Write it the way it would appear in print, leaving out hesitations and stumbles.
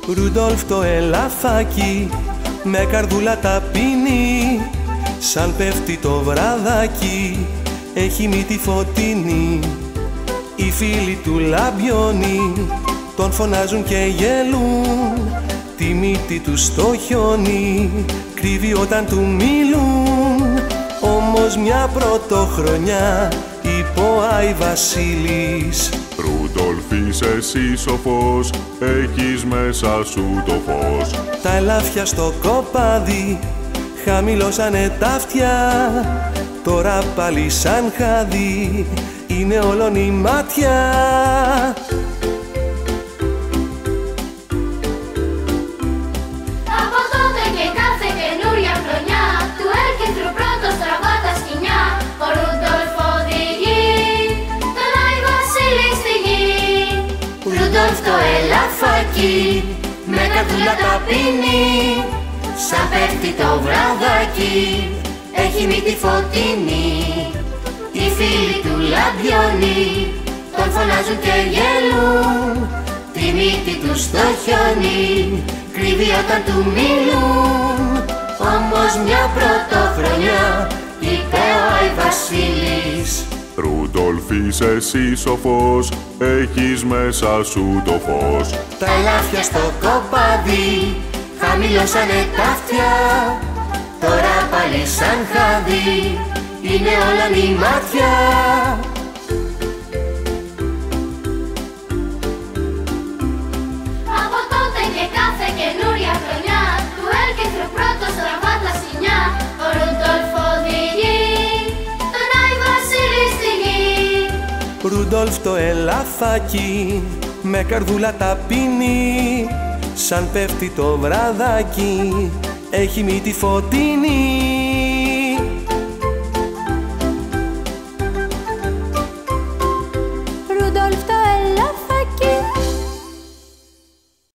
Ρούντολφ το ελαφάκι με καρδούλα ταπεινή, σαν πέφτει το βραδάκι έχει μύτη φωτεινή. Οι φίλοι του λαμπιώνει τον φωνάζουν και γελούν, τη μύτη του στο χιόνι κρύβει όταν του μιλούν. Όμως μια πρωτοχρονιά είπε ο Άι Βασίλης, Ρούντολφ είσαι εσύ σοφός, έχεις μέσα σου το φως. Τα ελάφια στο κοπάδι χαμηλώσανε τα αυτιά, τώρα πάλι σαν χάδι είναι όλον η μάτια. Από τότε και κάθε καινούρια χρονιά του έρκεντρου πρώτος τραβά τα σκοινιά. Ο Ρούντολφ οδηγεί τον Άι Βασίλη στη γη. Ρούντολφ το ελαφάκι με καρδούλα ταπεινή, σαν πέφτει το βραδάκι έχει μύτη φωτεινή. Οι φίλοι του λαμπιώνει τον φωνάζουν και γελούν, τη μύτη του στο χιόνι κρύβει όταν του μιλούν. Όμως μια πρωτοχρονιά είπε ο Άι Βασίλης, Ρούντολφ είσαι εσύ σοφός, έχεις μέσα σου το φως. Τα ελάφια στο κοπάδι χαμηλώσανε τα αυτιά, τώρα πάλι σαν χάδι είναι όλον η μάτια. από τότε και κάθε καινούρια χρονιά του έρκεντρου πρώτος τραβά τα σκοινιά. Ο Ρούντολφ οδηγεί τον Άι Βασίλη στη γη. Ρούντολφ το ελαφάκι με καρδούλα ταπεινή, σαν πέφτει το βραδάκι έχει μύτη φωτεινή.